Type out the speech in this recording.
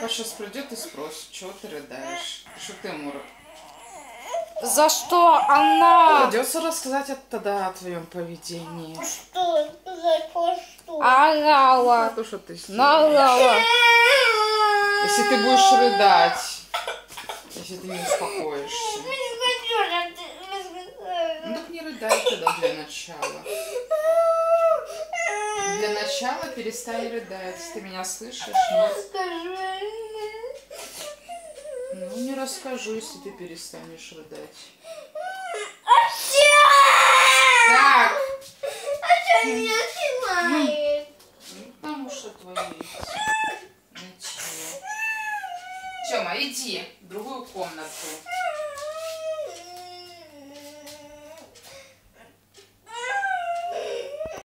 папа сейчас придет и спросит, чего ты рыдаешь? Что ты ему... За что она? Придется рассказать тогда о твоем поведении. Что? За что? Орала. То, что ты сделала. Наорала. Если ты будешь рыдать, если ты не успокоишься. Ну так не рыдай тогда для начала. Для начала перестань рыдать. Ты меня слышишь? Нет? Ну не расскажу, если ты перестанешь рыдать. Так. А что меня снимает? Потому что твои эти. Ничего. Тёма, иди в другую комнату.